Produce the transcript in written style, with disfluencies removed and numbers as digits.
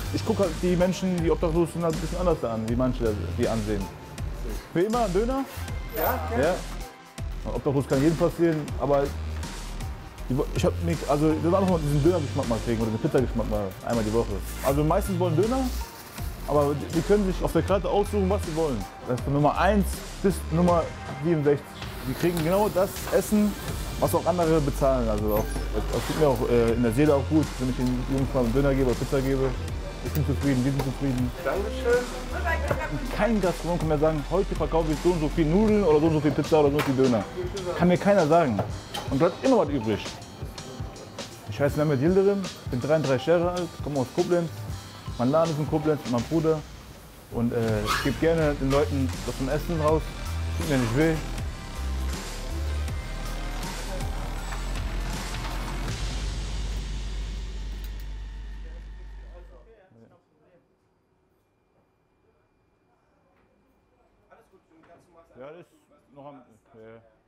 ich gucke halt die Menschen, die obdachlos sind, halt ein bisschen anders an, wie manche die ansehen. Für immer ein Döner? Ja. Obdachlos kann jedem passieren, aber ich hab mich, also wir wollen einfach mal diesen Dönergeschmack mal kriegen oder den Pizzageschmack mal einmal die Woche. Also meistens wollen Döner, aber die können sich auf der Karte aussuchen, was sie wollen. Das ist von Nummer 1 bis Nummer 67. Die kriegen genau das Essen, was auch andere bezahlen. Also auch, das tut mir auch in der Seele auch gut, wenn ich den Jungs mal einen Döner gebe oder Pizza gebe. Ich bin zufrieden, wir sind zufrieden. Dankeschön. Kein Gastronom kann mir sagen, heute verkaufe ich so und so viel Nudeln oder so und so viel Pizza oder so und so viel Döner. Kann mir keiner sagen. Und bleibt immer was übrig. Ich heiße Mehmet Yildirim, bin 33 Jahre alt, komme aus Koblenz. Mein Laden ist in Koblenz mit meinem Bruder. Und ich gebe gerne den Leuten was zum Essen raus. Tut mir nicht weh. Ja, das ist noch am.